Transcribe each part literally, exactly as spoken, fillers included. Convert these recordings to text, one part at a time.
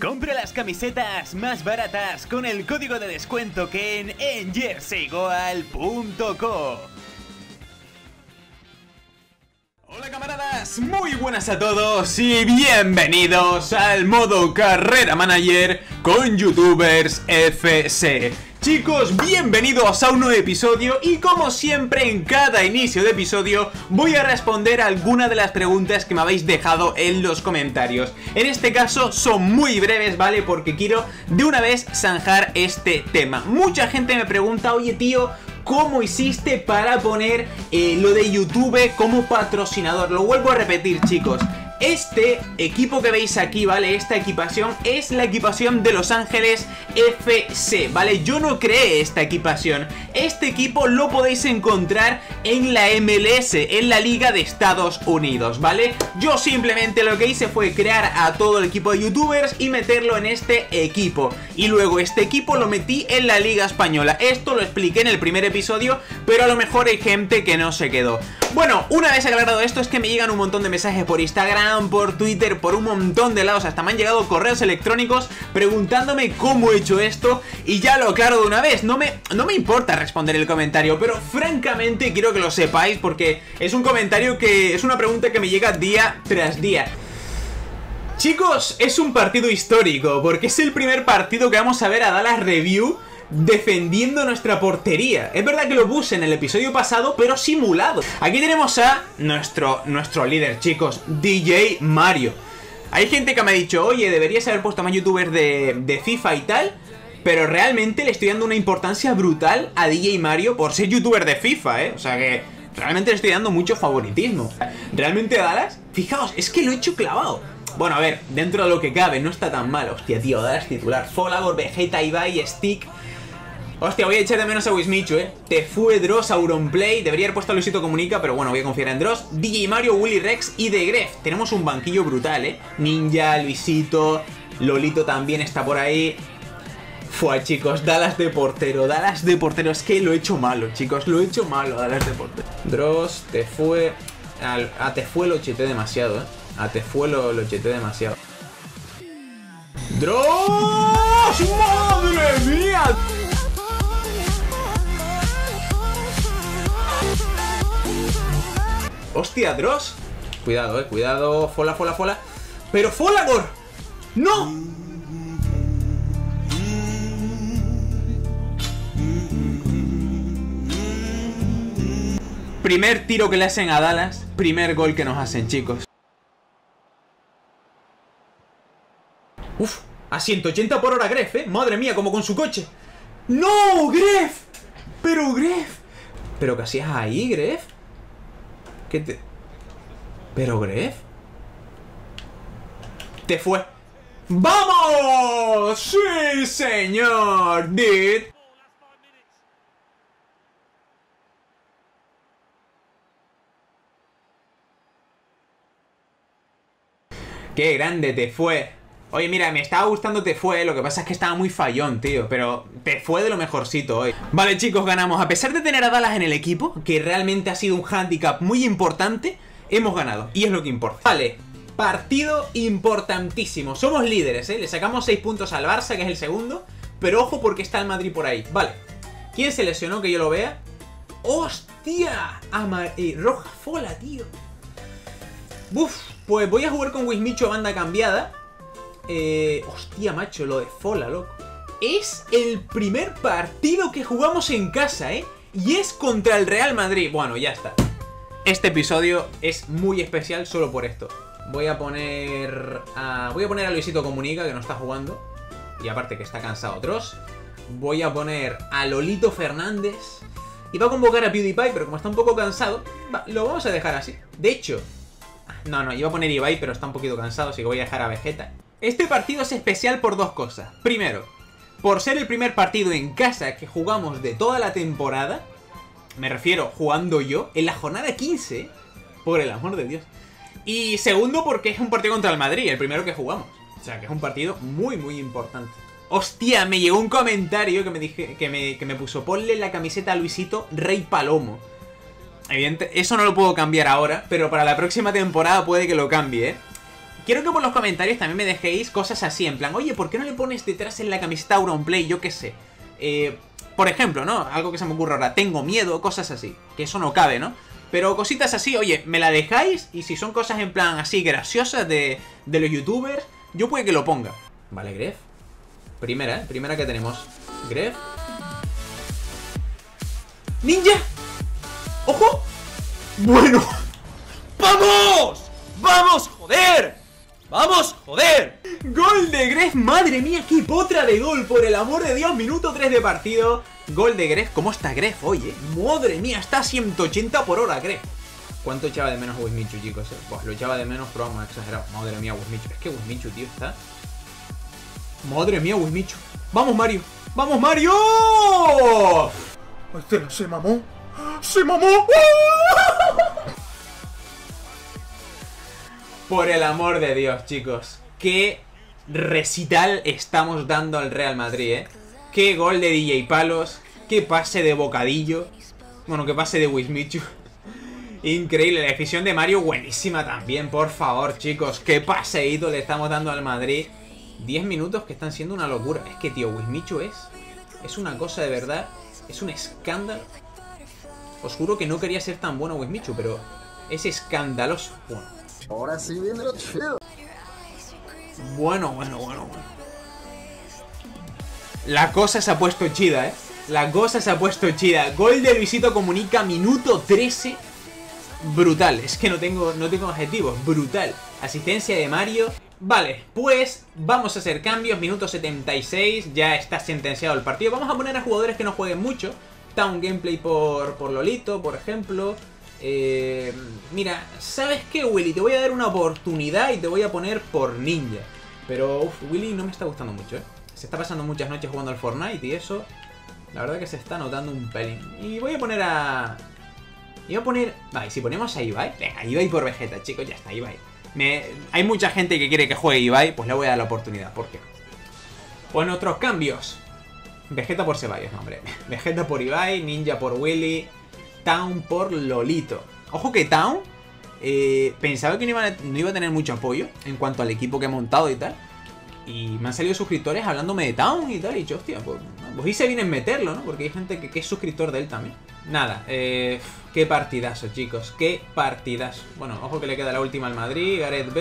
Compra las camisetas más baratas con el código de descuento Ken en jersey goal punto co. Hola camaradas, muy buenas a todos y bienvenidos al modo Carrera Manager con Youtubers F C. Chicos, bienvenidos a un nuevo episodio y como siempre en cada inicio de episodio voy a responder alguna de las preguntas que me habéis dejado en los comentarios. En este caso son muy breves, ¿vale? Porque quiero de una vez zanjar este tema. Mucha gente me pregunta, oye tío, ¿cómo hiciste para poner eh, lo de YouTube como patrocinador? Lo vuelvo a repetir, chicos. Este equipo que veis aquí, ¿vale? Esta equipación es la equipación de Los Ángeles F C, ¿vale? Yo no creé esta equipación. Este equipo lo podéis encontrar en la M L S, en la Liga de Estados Unidos, ¿vale? Yo simplemente lo que hice fue crear a todo el equipo de youtubers y meterlo en este equipo. Y luego este equipo lo metí en la Liga Española. Esto lo expliqué en el primer episodio, pero a lo mejor hay gente que no se quedó. Bueno, una vez aclarado esto, es que me llegan un montón de mensajes por Instagram, por Twitter, por un montón de lados. Hasta me han llegado correos electrónicos preguntándome cómo he hecho esto. Y ya lo aclaro de una vez, no me, no me importa responder el comentario, pero francamente quiero que lo sepáis porque es un comentario que es una pregunta que me llega día tras día. Chicos, es un partido histórico porque es el primer partido que vamos a ver a Dallas Review defendiendo nuestra portería. Es verdad que lo puse en el episodio pasado, pero simulado. Aquí tenemos a nuestro, nuestro líder, chicos, D J Mario. Hay gente que me ha dicho, oye, deberías haber puesto más youtubers de, de FIFA y tal, pero realmente le estoy dando una importancia brutal a D J Mario por ser youtuber de FIFA, ¿eh? O sea que realmente le estoy dando mucho favoritismo. Realmente a Dallas, fijaos, es que lo he hecho clavado. Bueno, a ver, dentro de lo que cabe, no está tan mal. Hostia, tío, Dallas titular, Folagor, Vegeta, Ibai, Stick. Hostia, voy a echar de menos a Wismichu, eh. Te fue Dross, Auronplay. Debería haber puesto a Luisito Comunica, pero bueno, voy a confiar en Dross. D J Mario, Willy Rex y The Gref. Tenemos un banquillo brutal, eh. Ninja, Luisito, Lolito también está por ahí. Fue, chicos, Dallas de portero. Dallas de portero, es que lo he hecho malo, chicos. Lo he hecho malo, Dallas de portero. Dross, te fue. A te fue lo cheté demasiado, eh. A te fue lo, lo cheté demasiado. Dross, madre mía. Hostia, Dross. Cuidado, eh, cuidado. Fola, fola, fola. Pero Folagor. ¡No! Primer tiro que le hacen a Dallas. Primer gol que nos hacen, chicos. Uf, a ciento ochenta por hora Gref, eh. Madre mía, como con su coche. ¡No, Gref! Pero Gref. ¿Pero qué hacías ahí, Gref? ¿Qué te...? ¿Pero Gref? Te fue. ¡Vamos! ¡Sí, señor! Did. ¡Qué grande te fue! Oye, mira, me estaba gustando Te fue, lo que pasa es que estaba muy fallón, tío, pero Te fue de lo mejorcito hoy. Vale, chicos, ganamos. A pesar de tener a Dallas en el equipo, que realmente ha sido un handicap muy importante, hemos ganado, y es lo que importa. Vale, partido importantísimo. Somos líderes, ¿eh? Le sacamos seis puntos al Barça, que es el segundo, pero ojo porque está el Madrid por ahí. Vale, ¿quién se lesionó que yo lo vea? ¡Hostia! Amar eh, Roja Fola, tío. Uf, pues voy a jugar con Wismichu a banda cambiada. Eh, hostia, macho, lo de Fola, loco. Es el primer partido que jugamos en casa, ¿eh? Y es contra el Real Madrid. Bueno, ya está. Este episodio es muy especial solo por esto. Voy a poner a... Voy a poner a Luisito Comunica, que no está jugando. Y aparte que está cansado Dross. Voy a poner a Lolito Fernández. Y va a convocar a PewDiePie, pero como está un poco cansado, va, lo vamos a dejar así. De hecho... No, no, iba a poner Ibai, pero está un poquito cansado, así que voy a dejar a Vegeta. Este partido es especial por dos cosas. Primero, por ser el primer partido en casa que jugamos de toda la temporada. Me refiero, jugando yo, en la jornada quince. Por el amor de Dios. Y segundo, porque es un partido contra el Madrid, el primero que jugamos. O sea, que es un partido muy, muy importante. Hostia, me llegó un comentario que me, dije, que me, que me puso: ponle la camiseta a Luisito Rey Palomo. Evidente, eso no lo puedo cambiar ahora, pero para la próxima temporada puede que lo cambie, ¿eh? quiero que por los comentarios también me dejéis cosas así, en plan, oye, ¿por qué no le pones detrás en la camiseta Auronplay? Yo qué sé. Eh, por ejemplo, ¿no? Algo que se me ocurre ahora, tengo miedo, cosas así. Que eso no cabe, ¿no? Pero cositas así, oye, me la dejáis y si son cosas en plan así graciosas de, de los youtubers, yo puede que lo ponga. Vale, Gref. Primera, ¿eh? Primera que tenemos. Gref. ¡Ninja! ¡Ojo! Bueno. ¡Vamos! ¡Vamos, joder! ¡Vamos, joder! Gol de Gref, madre mía, qué potra de gol, por el amor de Dios, minuto tres de partido. Gol de Gref, ¿cómo está Gref hoy, eh? Madre mía, está a ciento ochenta por hora, Gref. ¿Cuánto echaba de menos Wismichu, chicos? Eh? Pues lo echaba de menos, pero vamos, exagerado. Madre mía, Wismichu. Es que Wismichu, tío, está... Madre mía, Wismichu. ¡Vamos, Mario! ¡Vamos, Mario! Este se mamó. ¡Se mamó! Por el amor de Dios, chicos. Qué recital estamos dando al Real Madrid, ¿eh? Qué gol de D J Palos. Qué pase de Bocadillo. Bueno, qué pase de Wismichu. Increíble. La decisión de Mario buenísima también, por favor, chicos. Qué paseíto le estamos dando al Madrid. diez minutos que están siendo una locura. Es que, tío, Wismichu es... Es una cosa de verdad. Es un escándalo. Os juro que no quería ser tan bueno Wismichu, pero es escandaloso. Bueno. Ahora sí viene lo chido. Bueno, bueno, bueno, bueno. La cosa se ha puesto chida, ¿eh? La cosa se ha puesto chida. Gol de Luisito Comunica, minuto trece. Brutal. Es que no tengo, no tengo adjetivos. Brutal. Asistencia de Mario. Vale, pues vamos a hacer cambios. Minuto setenta y seis. Ya está sentenciado el partido. Vamos a poner a jugadores que no jueguen mucho. Town Gameplay por, por Lolito, por ejemplo. Eh, mira, ¿sabes qué, Willy? Te voy a dar una oportunidad y te voy a poner por Ninja. Pero, uff, Willy no me está gustando mucho, ¿eh? Se está pasando muchas noches jugando al Fortnite y eso, la verdad que se está notando un pelín. Y voy a poner a... Y voy a poner... Vale, si ponemos a Ibai... Venga, Ibai por Vegeta, chicos, ya está, Ibai. Me... Hay mucha gente que quiere que juegue Ibai, pues le voy a dar la oportunidad. ¿Por qué? Pues otros cambios. Vegeta por Ceballos, no, hombre. Vegeta por Ibai, Ninja por Willy... Town por Lolito. Ojo que Town eh, pensaba que no iba, a, no iba a tener mucho apoyo en cuanto al equipo que he montado y tal. Y me han salido suscriptores hablándome de Town y tal. Y dicho, hostia, pues, pues hice bien en meterlo, ¿no? Porque hay gente que, que es suscriptor de él también. Nada, eh, qué partidazo, chicos. Qué partidazo. Bueno, ojo que le queda la última al Madrid. Gareth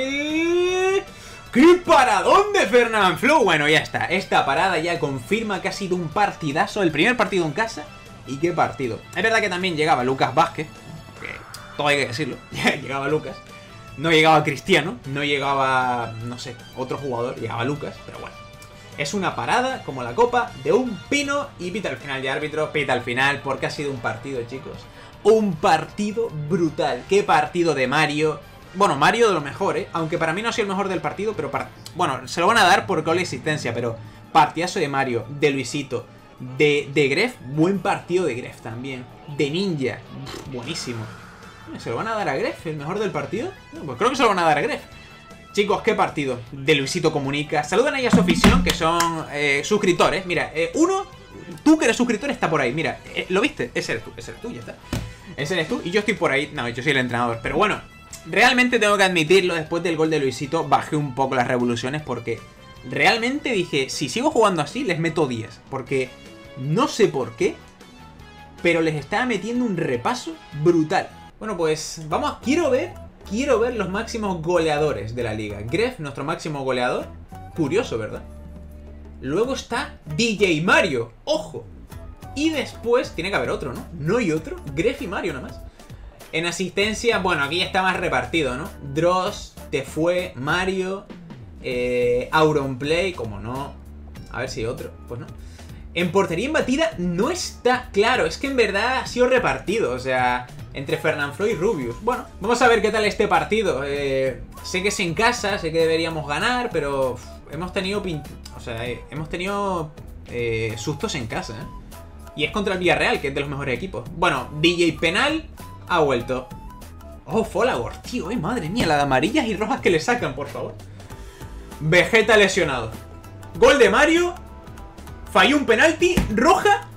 Bale. ¡Qué paradón de Fernand Flow! Bueno, ya está. Esta parada ya confirma que ha sido un partidazo. El primer partido en casa. Y qué partido. Es verdad que también llegaba Lucas Vázquez, que todo hay que decirlo. Llegaba Lucas. No llegaba Cristiano, no llegaba, no sé, otro jugador, llegaba Lucas, pero bueno. Es una parada, como la copa, de un pino y pita al final de árbitro, pita al final, porque ha sido un partido, chicos. Un partido brutal. Qué partido de Mario. Bueno, Mario de lo mejor, ¿eh? Aunque para mí no ha sido el mejor del partido, pero para... Bueno, se lo van a dar por gol de existencia, pero partidazo de Mario, de Luisito. De, de Gref, buen partido de Gref también. De Ninja, buenísimo. ¿Se lo van a dar a Gref, el mejor del partido? No, pues creo que se lo van a dar a Gref. Chicos, qué partido. De Luisito Comunica. Saludan ahí a su afición, que son eh, suscriptores. Mira, eh, uno, tú que eres suscriptor está por ahí. Mira, eh, ¿lo viste? Ese eres tú, ese eres tú, ya está. Ese eres tú y yo estoy por ahí. No, yo soy el entrenador. Pero bueno, realmente tengo que admitirlo. Después del gol de Luisito bajé un poco las revoluciones porque realmente dije, si sigo jugando así, les meto diez. Porque no sé por qué, pero les estaba metiendo un repaso brutal. Bueno, pues vamos, quiero ver, quiero ver los máximos goleadores de la liga. Gref, nuestro máximo goleador. Curioso, ¿verdad? Luego está D J Mario, ojo. Y después tiene que haber otro, ¿no? No hay otro, Gref y Mario nada más. En asistencia, bueno, aquí ya está más repartido, ¿no? Dross, Tefue, Mario, eh, Auronplay, como no. A ver si hay otro, pues no. En portería imbatida no está claro, es que en verdad ha sido repartido, o sea, entre Fernand Floyd y Rubius. Bueno, vamos a ver qué tal este partido. Eh, sé que es en casa, sé que deberíamos ganar, pero uf, hemos tenido o sea, eh, hemos tenido eh, sustos en casa, ¿eh? Y es contra el Villarreal, que es de los mejores equipos. Bueno, D J Penal ha vuelto. Oh, Folagor, tío, eh, madre mía, la de amarillas y rojas que le sacan, por favor. Vegeta lesionado. Gol de Mario. Falló un penalti, roja.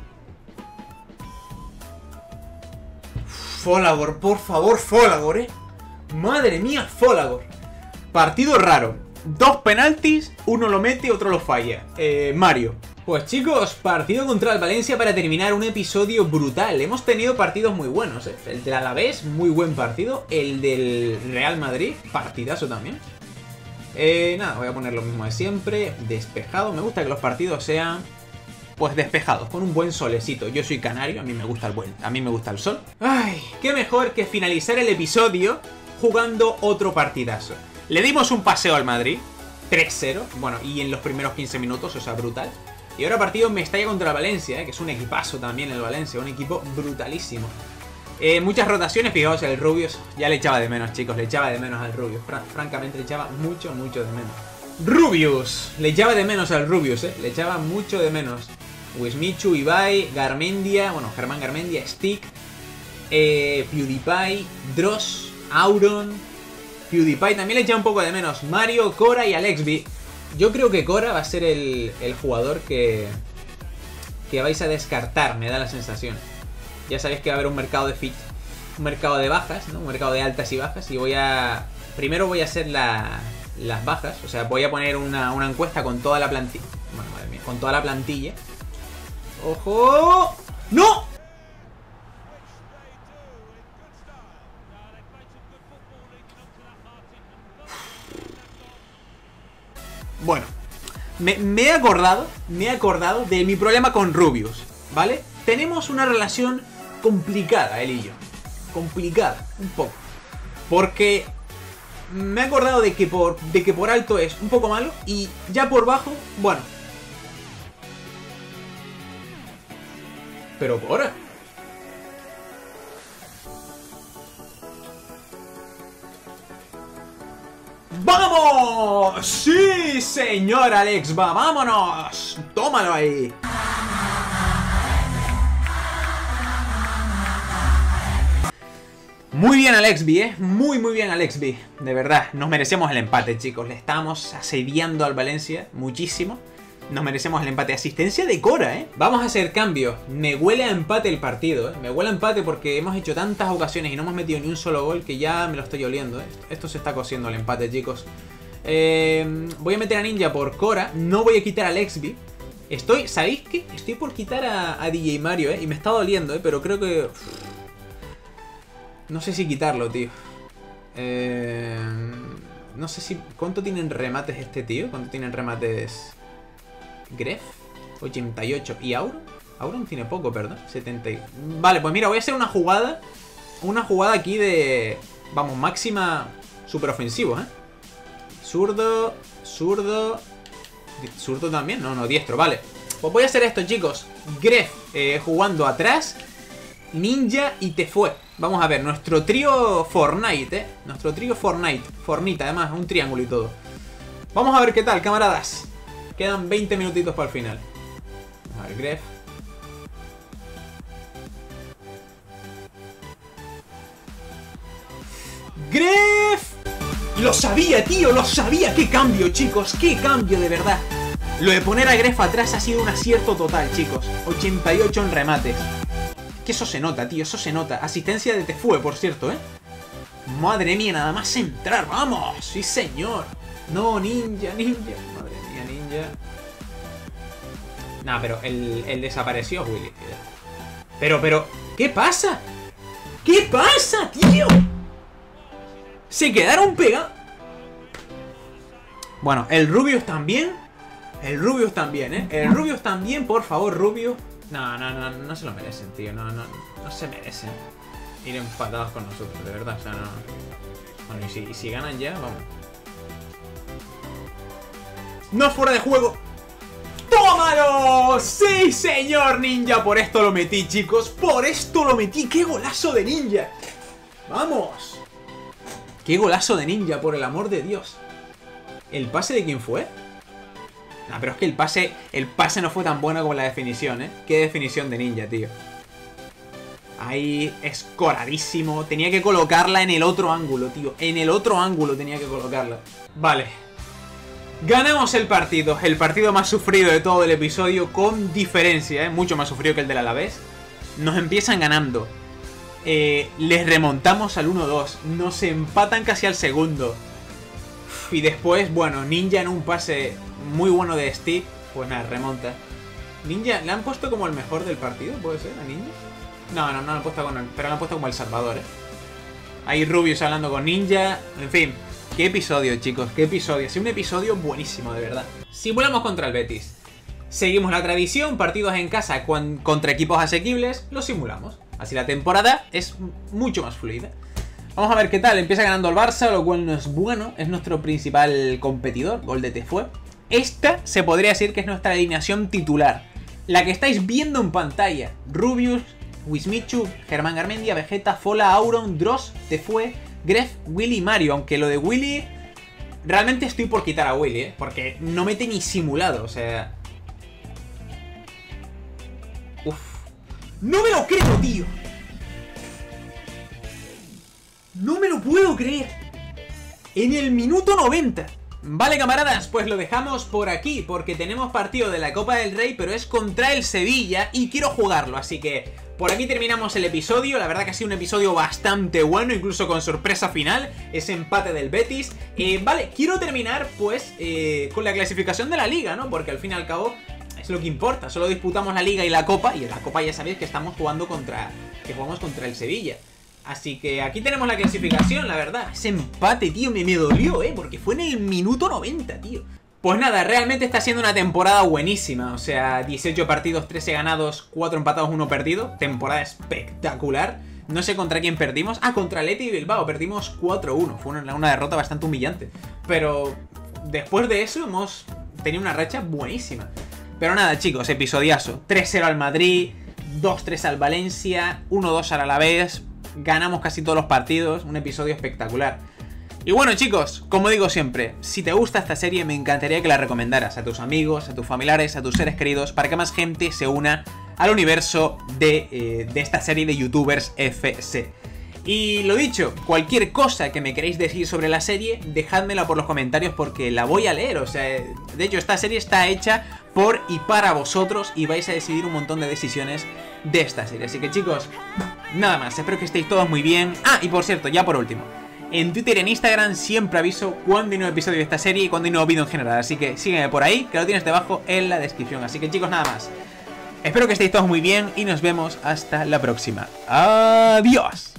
Folagor, por favor, Folagor, eh. Madre mía, Folagor. Partido raro. Dos penaltis, uno lo mete y otro lo falla. Eh, Mario. Pues chicos, partido contra el Valencia para terminar un episodio brutal. Hemos tenido partidos muy buenos, ¿eh? El del Alavés, muy buen partido. El del Real Madrid, partidazo también. Eh, nada, voy a poner lo mismo de siempre. Despejado, me gusta que los partidos sean... pues despejados, con un buen solecito. Yo soy canario, a mí me gusta el buen, a mí me gusta el sol. Ay, qué mejor que finalizar el episodio jugando otro partidazo. Le dimos un paseo al Madrid, tres cero, bueno, y en los primeros quince minutos, o sea, brutal. Y ahora partido en Mestalla contra Valencia, eh, que es un equipazo también el Valencia, un equipo brutalísimo. Eh, muchas rotaciones, fijaos, el Rubius, ya le echaba de menos, chicos, le echaba de menos al Rubius. Fran francamente le echaba mucho, mucho de menos. Rubius, le echaba de menos al Rubius, eh, le echaba mucho de menos. Wismichu, Ibai, Garmendia, bueno, Germán Garmendia, Stick, eh, PewDiePie, Dross, Auron, PewDiePie, también le echa un poco de menos Mario, Cora y Alexby. Yo creo que Cora va a ser el, el jugador que, que vais a descartar, me da la sensación. Ya sabéis que va a haber un mercado de fit, un mercado de bajas, ¿no? Un mercado de altas y bajas, y voy a... primero voy a hacer la, las bajas, o sea, voy a poner una, una encuesta con toda la plantilla, bueno, madre mía, con toda la plantilla. ¡Ojo! ¡No! Bueno, me, me he acordado, me he acordado de mi problema con Rubius, ¿vale? Tenemos una relación complicada, él y yo. Complicada, un poco. Porque me he acordado de que por, de que por alto es un poco malo y ya por bajo, bueno. Pero Cora. ¡Vamos! ¡Sí, señor Alex! ¡Va, vámonos! ¡Tómalo ahí! Muy bien Alexby, ¿eh? Muy, muy bien Alexby. De verdad, nos merecemos el empate, chicos. Le estamos asediando al Valencia muchísimo. Nos merecemos el empate. Asistencia de Cora, ¿eh? Vamos a hacer cambio. Me huele a empate el partido, ¿eh? Me huele a empate porque hemos hecho tantas ocasiones y no hemos metido ni un solo gol que ya me lo estoy oliendo, ¿eh? Esto se está cociendo el empate, chicos. Eh, voy a meter a Ninja por Cora. No voy a quitar a Alexby. Estoy, ¿sabéis qué? Estoy por quitar a, a D J Mario, ¿eh? Y me está doliendo, ¿eh? Pero creo que... no sé si quitarlo, tío. Eh, no sé si... ¿cuánto tienen remates este tío? ¿Cuánto tienen remates... Gref, ochenta y ocho. ¿Y Auron? Auron tiene poco, perdón. setenta. Vale, pues mira, voy a hacer una jugada. Una jugada aquí de... vamos, máxima super ofensivo, ¿eh? Zurdo, zurdo. Zurdo también, no, no, diestro, vale. Pues voy a hacer esto, chicos. Gref eh, jugando atrás. Ninja y Tefue. Vamos a ver, nuestro trío Fortnite, ¿eh? Nuestro trío Fortnite. Fornita, además, un triángulo y todo. Vamos a ver qué tal, camaradas. Quedan veinte minutitos para el final. A ver, Gref. ¡Gref! ¡Lo sabía, tío! ¡Lo sabía! ¡Qué cambio, chicos! ¡Qué cambio, de verdad! Lo de poner a Gref atrás ha sido un acierto total, chicos. ochenta y ocho en remates. Que eso se nota, tío. Eso se nota. Asistencia de Tefue, por cierto, ¿eh? Madre mía, nada más entrar. ¡Vamos! ¡Sí, señor! No, Ninja, Ninja. Madre mía, Ninja. Nah, pero el, el desapareció, Willy. Pero, pero, ¿qué pasa? ¿Qué pasa, tío? Se quedaron pegados. Bueno, el Rubius también. El Rubius también, ¿eh? El Rubius también, por favor, Rubius. No, no, no, no se lo merecen, tío. No, no, no se merecen ir empatados con nosotros, de verdad. O sea, no. Bueno, y si, y si ganan ya, vamos. ¡No es fuera de juego! ¡Tómalo! ¡Sí, señor Ninja! Por esto lo metí, chicos. Por esto lo metí. ¡Qué golazo de Ninja! ¡Vamos! ¡Qué golazo de Ninja, por el amor de Dios! ¿El pase de quién fue? No, pero es que el pase El pase no fue tan bueno como la definición, ¿eh? ¡Qué definición de Ninja, tío! Ahí, escoradísimo. Tenía que colocarla en el otro ángulo, tío. En el otro ángulo tenía que colocarla. Vale. Ganamos el partido. El partido más sufrido de todo el episodio. Con diferencia, ¿eh? Mucho más sufrido que el del Alavés. Nos empiezan ganando eh, les remontamos al uno dos. Nos empatan casi al segundo. Y después, bueno, Ninja en un pase muy bueno de Steve. Pues nada, remonta. Ninja, ¿le han puesto como el mejor del partido? ¿Puede ser a Ninja? No, no, no lo han puesto con él, pero lo han puesto como el Salvador, eh. Ahí Rubius hablando con Ninja. En fin, qué episodio, chicos, qué episodio. Ha sido un episodio buenísimo, de verdad. Simulamos contra el Betis. Seguimos la tradición, partidos en casa con, contra equipos asequibles, los simulamos. Así la temporada es mucho más fluida. Vamos a ver qué tal. Empieza ganando el Barça, lo cual no es bueno. Es nuestro principal competidor, gol de Tefue. Esta se podría decir que es nuestra alineación titular. La que estáis viendo en pantalla. Rubius, Wismichu, Germán Garmendia, Vegeta, Fola, Auron, Dross, Tefue, Gref, Willy y Mario. Aunque lo de Willy... Realmente estoy por quitar a Willy, ¿eh? Porque no mete ni simulado, o sea... Uf. ¡No me lo creo, tío! ¡No me lo puedo creer! En el minuto noventa. Vale, camaradas, pues lo dejamos por aquí, porque tenemos partido de la Copa del Rey, pero es contra el Sevilla y quiero jugarlo, así que por aquí terminamos el episodio. La verdad que ha sido un episodio bastante bueno, incluso con sorpresa final, ese empate del Betis. Eh, vale, quiero terminar pues eh, con la clasificación de la Liga, ¿no? Porque al fin y al cabo es lo que importa, solo disputamos la Liga y la Copa, y en la Copa ya sabéis que estamos jugando contra, que jugamos contra el Sevilla. Así que aquí tenemos la clasificación, la verdad. Ese empate, tío, me, me dolió, ¿eh? Porque fue en el minuto noventa, tío. Pues nada, realmente está siendo una temporada buenísima. O sea, dieciocho partidos, trece ganados, cuatro empatados, uno perdido. Temporada espectacular. No sé contra quién perdimos. Ah, contra Athletic Bilbao. Perdimos cuatro uno. Fue una, una derrota bastante humillante. Pero después de eso hemos tenido una racha buenísima. Pero nada, chicos, episodiazo. tres cero al Madrid, dos tres al Valencia, uno dos al Alavés. Ganamos casi todos los partidos, un episodio espectacular. Y bueno, chicos, como digo siempre, si te gusta esta serie me encantaría que la recomendaras a tus amigos, a tus familiares, a tus seres queridos, para que más gente se una al universo de, eh, de esta serie de youtubers F C. Y lo dicho, cualquier cosa que me queréis decir sobre la serie, dejádmela por los comentarios porque la voy a leer. O sea, de hecho esta serie está hecha por y para vosotros y vais a decidir un montón de decisiones de esta serie. Así que chicos, nada más, espero que estéis todos muy bien. Ah, y por cierto, ya por último, en Twitter y en Instagram siempre aviso cuando hay nuevo episodio de esta serie y cuando hay nuevo vídeo en general. Así que sígueme por ahí, que lo tienes debajo en la descripción. Así que chicos, nada más. Espero que estéis todos muy bien y nos vemos hasta la próxima. Adiós.